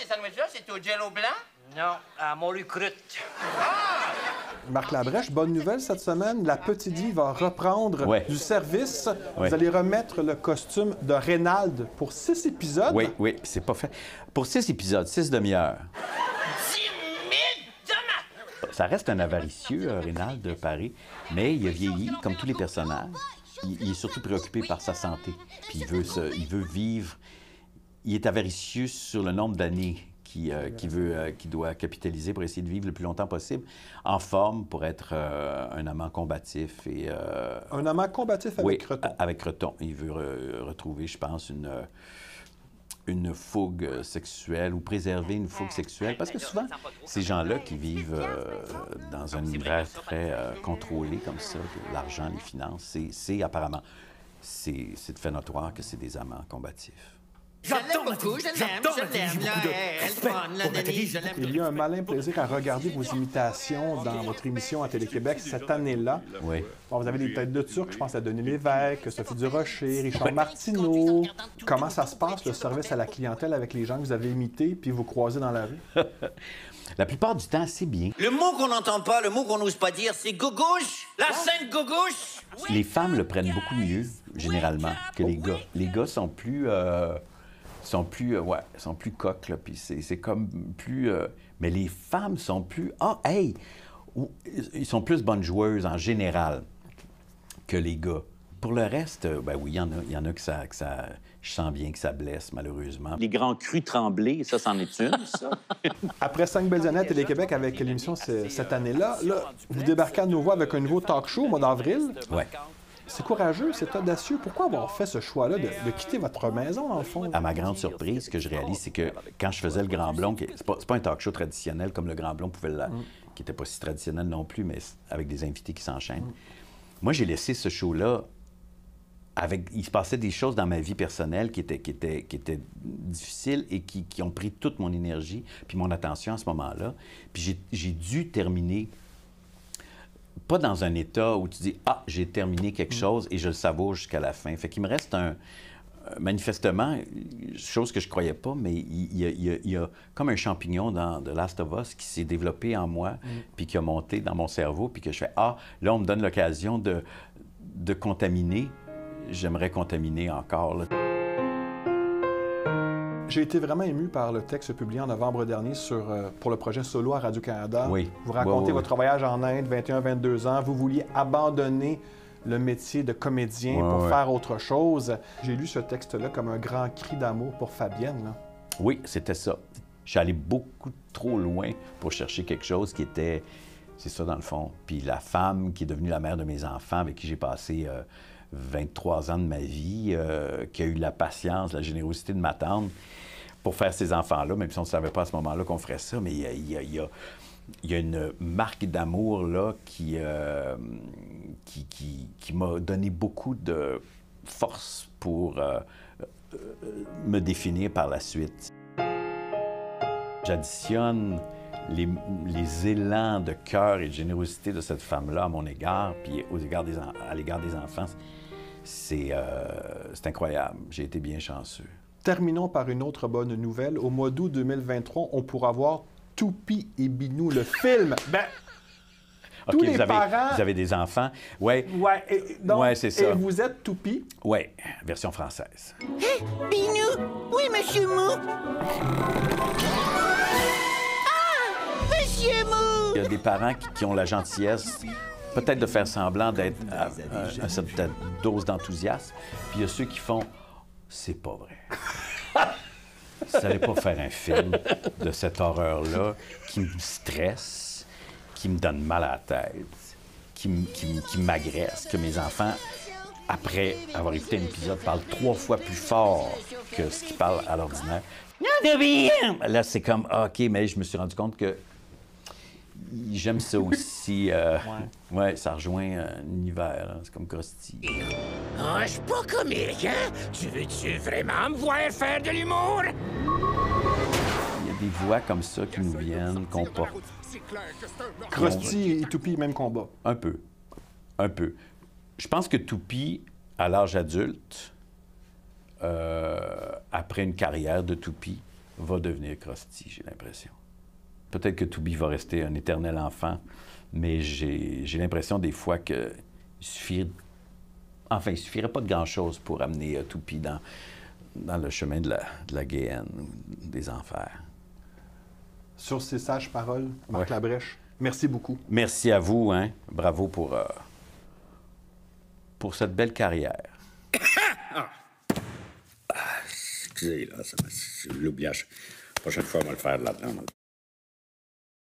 tes sandwichs-là? C'est au jello blanc? Non, à Montlucrute. Marc Labrèche, bonne nouvelle cette semaine. La Petite Vie va reprendre du service. Vous allez remettre le costume de Reynald pour 6 épisodes. Oui, oui, c'est pas fait. Pour 6 épisodes, 6 demi-heures. 10 000 $! Ça reste un avaricieux, Reynald de Paris, mais il a vieilli, comme tous les personnages. Il est surtout préoccupé par sa santé. Puis il veut vivre. Il est avaricieux sur le nombre d'années qui doit capitaliser pour essayer de vivre le plus longtemps possible, en forme pour être un amant combatif. Un amant combatif avec Creton. Avec Creton. Il veut retrouver, je pense, une fougue sexuelle ou préserver une fougue sexuelle. Parce que souvent, ces gens-là qui vivent dans un univers très contrôlé comme ça, l'argent, les finances, apparemment, c'est de fait notoire que c'est des amants combatifs. Je l'aime beaucoup, je l'aime, là, elle bonne, la Denis, je l'aime. Il y a un malin plaisir à regarder vos imitations dans votre émission à Télé-Québec cette année-là. Oui. Bon, vous avez des têtes de Turcs, je pense à Denis Lévesque, Sophie Durocher, Richard Martineau. Comment ça se passe, le service à la clientèle avec les gens que vous avez imités puis vous croisez dans la rue? La plupart du temps, c'est bien. Le mot qu'on n'entend pas, le mot qu'on n'ose pas dire, c'est gogouche! La scène gogouche! Les femmes le prennent beaucoup mieux, généralement, que les gars. Les gars sont plus coques, là, puis c'est comme plus... mais les femmes sont plus... Ils sont plus bonnes joueuses en général que les gars. Pour le reste, ben oui, il y en a que ça... Je sens bien que ça blesse, malheureusement. Les grands crus tremblés, ça, c'en est une, ça. Après 5 belles années à Télé-Québec avec l'émission cette année-là, vous débarquez à nouveau avec un nouveau talk show au mois d'avril. Oui. C'est courageux, c'est audacieux. Pourquoi avoir fait ce choix-là de quitter votre maison, dans le fond? À ma grande surprise, ce que je réalise, c'est que quand je faisais le Grand Blond, c'est pas un talk show traditionnel comme le Grand Blond pouvait l'être, qui n'était pas si traditionnel non plus, mais avec des invités qui s'enchaînent. Moi, j'ai laissé ce show-là il se passait des choses dans ma vie personnelle qui étaient difficiles et qui ont pris toute mon énergie puis mon attention à ce moment-là. Puis j'ai dû terminer, pas dans un état où tu dis « Ah, j'ai terminé quelque chose et je le savoure jusqu'à la fin ». Fait qu'il me reste manifestement, chose que je croyais pas, mais il y a comme un champignon dans The Last of Us qui s'est développé en moi puis qui a monté dans mon cerveau puis que je fais « Ah, là, on me donne l'occasion de contaminer ». J'aimerais contaminer encore, là. J'ai été vraiment ému par le texte publié en novembre dernier pour le projet Solo à Radio-Canada. Oui. Vous racontez votre voyage en Inde, 21-22 ans. Vous vouliez abandonner le métier de comédien pour faire autre chose. J'ai lu ce texte-là comme un grand cri d'amour pour Fabienne, là. Oui, c'était ça. Je suis allé beaucoup trop loin pour chercher quelque chose qui était... C'est ça, dans le fond. Puis la femme qui est devenue la mère de mes enfants, avec qui j'ai passé 23 ans de ma vie, qui a eu la patience, la générosité de m'attendre pour faire ces enfants-là, même si on ne savait pas à ce moment-là qu'on ferait ça, mais il y a une marque d'amour là qui m'a donné beaucoup de force pour me définir par la suite. J'additionne les élans de cœur et de générosité de cette femme-là à mon égard, puis à l'égard des enfants. C'est incroyable. J'ai été bien chanceux. Terminons par une autre bonne nouvelle. Au mois d'août 2023, on pourra voir Toupie et Binou, le film. OK, tous les parents... Vous avez des enfants? Oui. Ouais, c'est ça. Et vous êtes Toupie? Oui, version française. Hé, Binou! Oui, Monsieur Mou! Ah! Monsieur Mou! Il y a des parents qui ont la gentillesse peut-être de faire semblant d'être à une certaine dose d'enthousiasme, puis il y a ceux qui font « c'est pas vrai ». Vous n'allez pas faire un film de cette horreur-là qui me stresse, qui me donne mal à la tête, qui m'agresse, que mes enfants, après avoir écouté un épisode, parlent 3 fois plus fort que ce qu'ils parlent à l'ordinaire. Là, c'est comme « OK », mais je me suis rendu compte que j'aime ça aussi. Ouais, ça rejoint un univers. C'est comme Krusty. Oh, je suis pas comique, hein? Tu veux-tu vraiment me voir faire de l'humour? Il y a des voix comme ça qui nous viennent, qu'on porte. Krusty et Toupie, même combat. Un peu. Un peu. Je pense que Toupie, à l'âge adulte, après une carrière de Toupie, va devenir Krusty, j'ai l'impression. Peut-être que Toubi va rester un éternel enfant, mais j'ai l'impression des fois qu'il suffirait pas de grand-chose pour amener Toupi dans le chemin de la Guéhenne, des enfers. Sur ces sages paroles, Marc Labrèche, merci beaucoup. Merci à vous, hein. Bravo pour cette belle carrière. Excusez, là, c'est l'oubliage. La prochaine fois, on va le faire là-dedans.